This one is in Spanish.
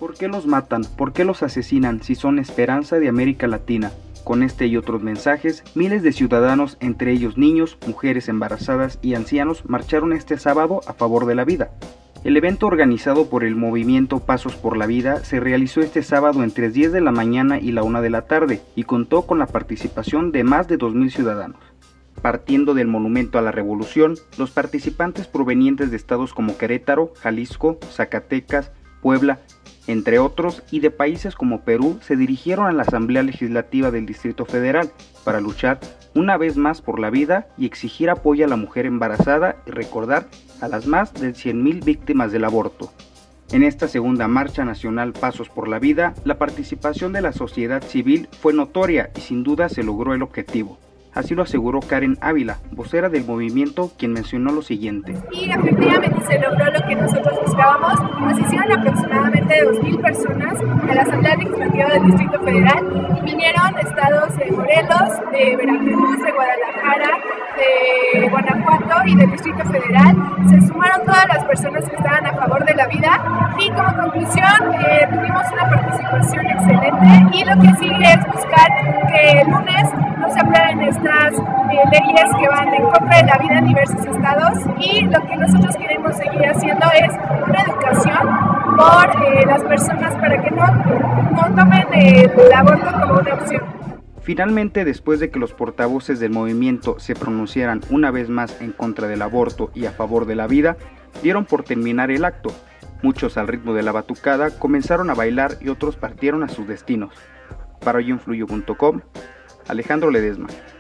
¿Por qué los matan? ¿Por qué los asesinan si son esperanza de América Latina? Con este y otros mensajes, miles de ciudadanos, entre ellos niños, mujeres embarazadas y ancianos, marcharon este sábado a favor de la vida. El evento organizado por el movimiento Pasos por la Vida se realizó este sábado entre 10 de la mañana y la 1 de la tarde y contó con la participación de más de 2.000 ciudadanos. Partiendo del Monumento a la Revolución, los participantes provenientes de estados como Querétaro, Jalisco, Zacatecas, Puebla, entre otros, y de países como Perú, se dirigieron a la Asamblea Legislativa del Distrito Federal para luchar una vez más por la vida y exigir apoyo a la mujer embarazada y recordar a las más de 100.000 víctimas del aborto. En esta segunda marcha nacional Pasos por la Vida, la participación de la sociedad civil fue notoria y sin duda se logró el objetivo. Así lo aseguró Karen Ávila, vocera del movimiento, quien mencionó lo siguiente. Y efectivamente se logró lo que nosotros buscábamos. Asistieron aproximadamente 2.000 personas a la Asamblea Legislativa del Distrito Federal. Vinieron estados de Morelos, de Veracruz, de Guadalajara, de Guanajuato y del Distrito Federal. Se sumaron todas las personas que estaban a favor de la vida y como conclusión tuvimos una participación excelente y lo que sigue es buscar que el lunes no se aprueben estas leyes que van en contra de la vida en diversos estados y lo que nosotros queremos seguir haciendo es una educación por las personas para que no tomen el aborto como una opción. Finalmente, después de que los portavoces del movimiento se pronunciaran una vez más en contra del aborto y a favor de la vida, dieron por terminar el acto. Muchos al ritmo de la batucada comenzaron a bailar y otros partieron a sus destinos. Para hoyinfluyo.com, Alejandro Ledesma.